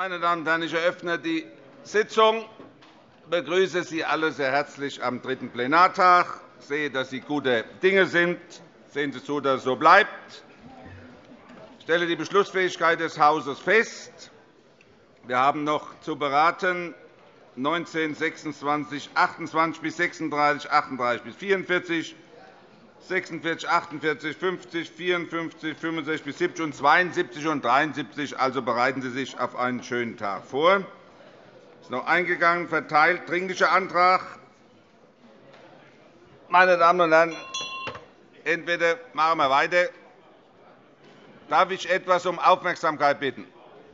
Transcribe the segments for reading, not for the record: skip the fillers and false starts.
Meine Damen und Herren, ich eröffne die Sitzung. Ich begrüße Sie alle sehr herzlich am 3. Plenartag. Ich sehe, dass Sie gute Dinge sind. Sehen Sie zu, dass es so bleibt. Ich stelle die Beschlussfähigkeit des Hauses fest. Wir haben noch zu beraten 19, 26, 28 bis 36, 38 bis 44, 46, 48, 50, 54, 65 bis 70 und 72 und 73. Also bereiten Sie sich auf einen schönen Tag vor. Es ist noch eingegangen, verteilt, Dringlicher Antrag. Meine Damen und Herren, entweder machen wir weiter. Darf ich etwas um Aufmerksamkeit bitten?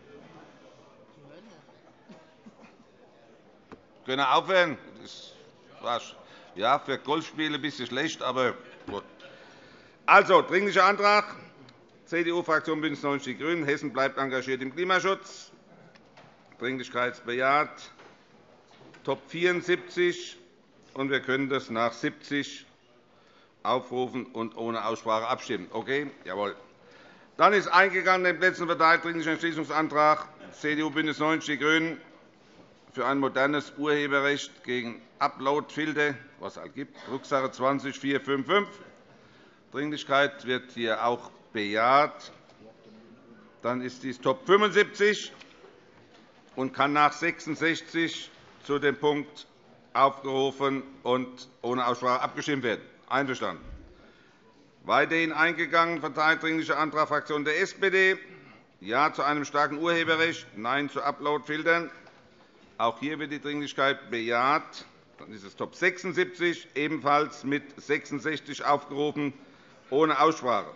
Können wir aufhören? Das war ja, für Golfspiele ein bisschen schlecht, aber gut. Also, Dringlicher Antrag. CDU-Fraktion BÜNDNIS 90 die GRÜNEN. Hessen bleibt engagiert im Klimaschutz. Dringlichkeit bejaht. Top 74. Und wir können das nach 70 aufrufen und ohne Aussprache abstimmen. Okay? Jawohl. Dann ist eingegangen den Plätzen verteilt Dringlicher Entschließungsantrag CDU BÜNDNIS 90 die GRÜNEN für ein modernes Urheberrecht gegen Uploadfilter, was es halt gibt, Drucksache 20-455. Dringlichkeit wird hier auch bejaht. Dann ist dies Top 75 und kann nach 66 zu dem Punkt aufgerufen und ohne Aussprache abgestimmt werden. Einverstanden. Weiterhin eingegangen verteilt Dringlicher Antrag Fraktion der SPD. Ja zu einem starken Urheberrecht, Nein zu Uploadfiltern. Auch hier wird die Dringlichkeit bejaht. Dann ist es Top 76, ebenfalls mit 66 aufgerufen, ohne Aussprache.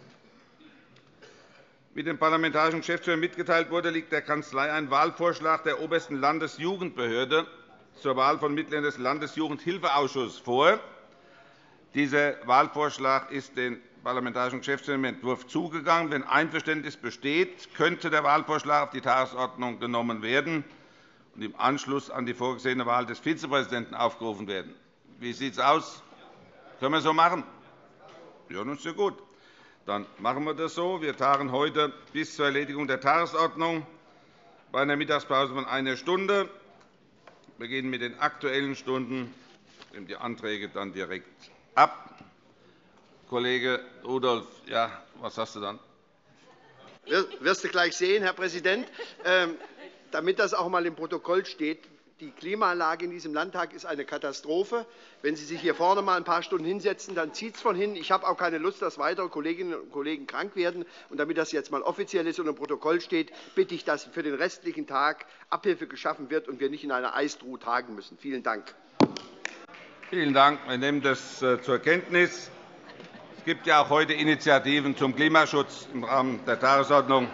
Wie dem Parlamentarischen Geschäftsführer mitgeteilt wurde, liegt der Kanzlei ein Wahlvorschlag der Obersten Landesjugendbehörde zur Wahl von Mitgliedern des Landesjugendhilfeausschusses vor. Dieser Wahlvorschlag ist den Parlamentarischen Geschäftsführer im Entwurf zugegangen. Wenn Einverständnis besteht, könnte der Wahlvorschlag auf die Tagesordnung genommen werden und im Anschluss an die vorgesehene Wahl des Vizepräsidenten aufgerufen werden. Wie sieht es aus? Können wir so machen? Ja, das ist ja gut. Dann machen wir das so. Wir tagen heute bis zur Erledigung der Tagesordnung bei einer Mittagspause von 1 Stunde. Wir beginnen mit den Aktuellen Stunden. Ich nehme die Anträge dann direkt ab. Kollege Rudolph, ja, was hast du dann? Wirst du gleich sehen, Herr Präsident. Damit das auch einmal im Protokoll steht, die Klimaanlage in diesem Landtag ist eine Katastrophe. Wenn Sie sich hier vorne einmal ein paar Stunden hinsetzen, dann zieht es von hin. Ich habe auch keine Lust, dass weitere Kolleginnen und Kollegen krank werden. Und damit das jetzt einmal offiziell ist und im Protokoll steht, bitte ich, dass für den restlichen Tag Abhilfe geschaffen wird und wir nicht in einer Eistruhe tagen müssen. Vielen Dank. Vielen Dank. Wir nehmen das zur Kenntnis. Es gibt ja auch heute Initiativen zum Klimaschutz im Rahmen der Tagesordnung.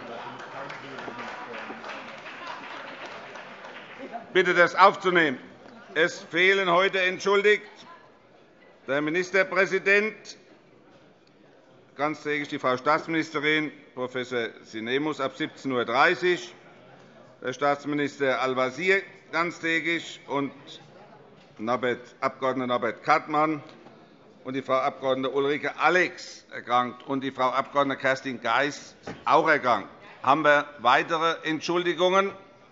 Ich bitte, das aufzunehmen. Es fehlen heute entschuldigt der Ministerpräsident, ganztägig die Frau Staatsministerin Prof. Sinemus ab 17:30 Uhr, der Staatsminister Al-Wazir ganztägig und Abg. Norbert Kattmann und die Frau Abg. Ulrike Alex erkrankt und die Frau Abg. Kerstin Geis auch erkrankt. Haben wir weitere Entschuldigungen?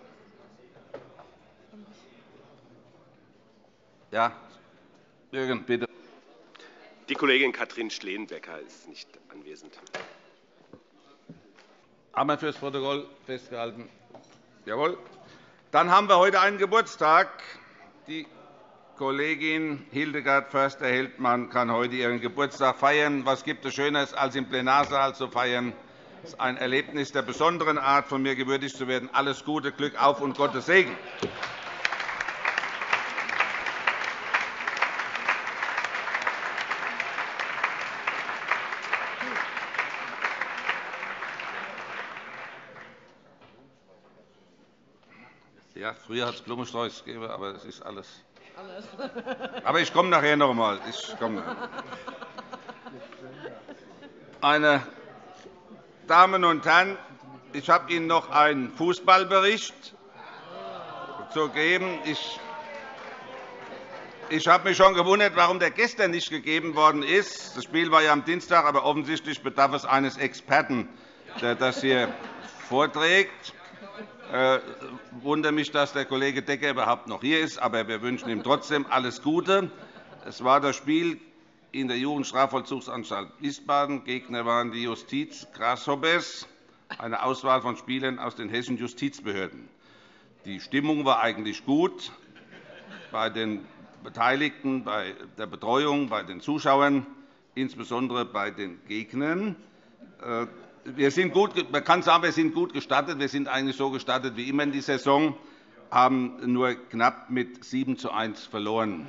Ja, Jürgen, bitte. Die Kollegin Katrin Schleenbecker ist nicht anwesend. Haben wir für das Protokoll festgehalten? Jawohl. Dann haben wir heute einen Geburtstag. Die Kollegin Hildegard Förster-Heldmann kann heute ihren Geburtstag feiern. Was gibt es Schöneres, als im Plenarsaal zu feiern? Es ist ein Erlebnis der besonderen Art, von mir gewürdigt zu werden. Alles Gute, Glück auf und Gottes Segen. Ja, früher hat es Blumensträuße gegeben, aber das ist alles. Aber ich komme nachher noch einmal. Meine Damen und Herren, ich habe Ihnen noch einen Fußballbericht zu geben. Ich habe mich schon gewundert, warum der gestern nicht gegeben worden ist. Das Spiel war ja am Dienstag, aber offensichtlich bedarf es eines Experten, der das hier vorträgt. wundere mich, dass der Kollege Decker überhaupt noch hier ist, aber wir wünschen ihm trotzdem alles Gute. Es war das Spiel in der Jugendstrafvollzugsanstalt Wiesbaden. Gegner waren die Justiz Grasshoppers, eine Auswahl von Spielern aus den hessischen Justizbehörden. Die Stimmung war eigentlich gut bei den Beteiligten, bei der Betreuung, bei den Zuschauern, insbesondere bei den Gegnern. Man kann sagen, wir sind gut gestartet. Wir sind eigentlich so gestartet wie immer in die Saison, haben nur knapp mit 7:1 verloren.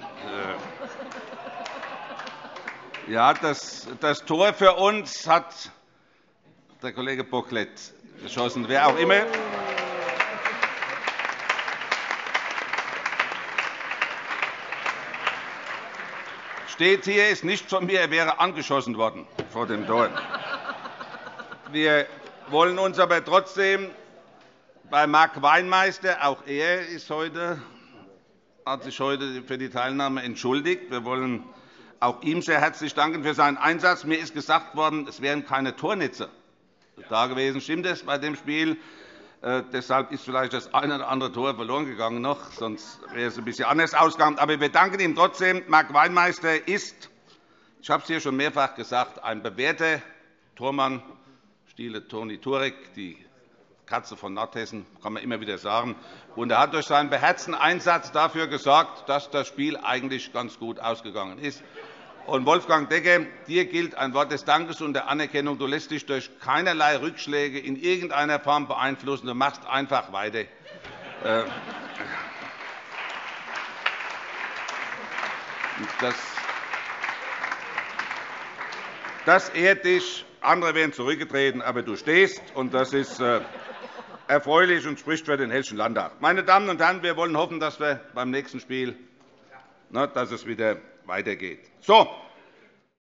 Ja, das Tor für uns hat der Kollege Bocklet geschossen, wer auch immer. Steht hier, ist nicht von mir, er wäre angeschossen worden vor dem Tor. Wir wollen uns aber trotzdem bei Marc Weinmeister, auch er hat sich heute für die Teilnahme entschuldigt. Wir wollen auch ihm sehr herzlich danken für seinen Einsatz. Mir ist gesagt worden, es wären keine Tornetze da gewesen. Stimmt das bei dem Spiel? Deshalb ist vielleicht das eine oder andere Tor verloren gegangen noch, sonst wäre es ein bisschen anders ausgegangen. Aber wir danken ihm trotzdem. Marc Weinmeister ist, ich habe es hier schon mehrfach gesagt, ein bewährter Tormann, Stile Toni Turek, die Katze von Nordhessen, kann man immer wieder sagen. Und er hat durch seinen beherzten Einsatz dafür gesorgt, dass das Spiel eigentlich ganz gut ausgegangen ist. Und Wolfgang Decker, dir gilt ein Wort des Dankes und der Anerkennung. Du lässt dich durch keinerlei Rückschläge in irgendeiner Form beeinflussen. Du machst einfach weiter. Das ehrt dich. Andere wären zurückgetreten, aber du stehst, und das ist erfreulich und spricht für den Hessischen Landtag. Meine Damen und Herren, wir wollen hoffen, dass wir beim nächsten Spiel dass es wieder weitergeht. So,